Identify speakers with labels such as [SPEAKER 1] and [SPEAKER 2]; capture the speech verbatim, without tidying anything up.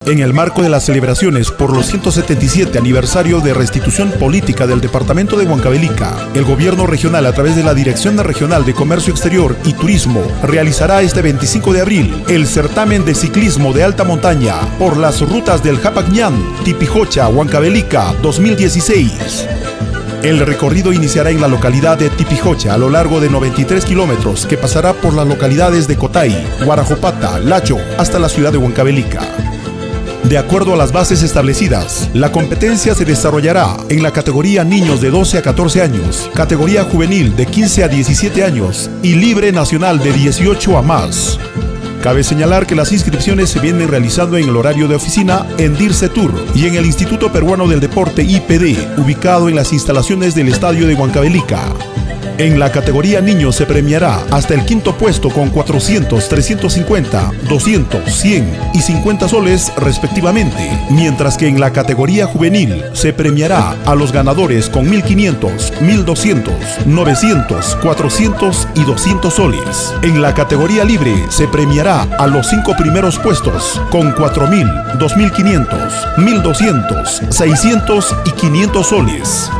[SPEAKER 1] En el marco de las celebraciones por los ciento setenta y siete aniversario de restitución política del departamento de Huancavelica, el gobierno regional a través de la Dirección Regional de Comercio Exterior y Turismo realizará este veinticinco de abril el certamen de ciclismo de alta montaña por las rutas del Japacñán, Tipijocha, Huancavelica dos mil dieciséis. El recorrido iniciará en la localidad de Tipijocha a lo largo de noventa y tres kilómetros que pasará por las localidades de Cotay, Guarajopata, Lacho hasta la ciudad de Huancavelica. De acuerdo a las bases establecidas, la competencia se desarrollará en la categoría niños de doce a catorce años, categoría juvenil de quince a diecisiete años y libre nacional de dieciocho a más. Cabe señalar que las inscripciones se vienen realizando en el horario de oficina en DIRCETUR y en el Instituto Peruano del Deporte I P D, ubicado en las instalaciones del Estadio de Huancavelica. En la categoría niños se premiará hasta el quinto puesto con cuatrocientos, trescientos cincuenta, doscientos, cien y cincuenta soles respectivamente, mientras que en la categoría juvenil se premiará a los ganadores con mil quinientos, mil doscientos, novecientos, cuatrocientos y doscientos soles. En la categoría libre se premiará a los cinco primeros puestos con cuatro mil, dos mil quinientos, mil doscientos, seiscientos y quinientos soles.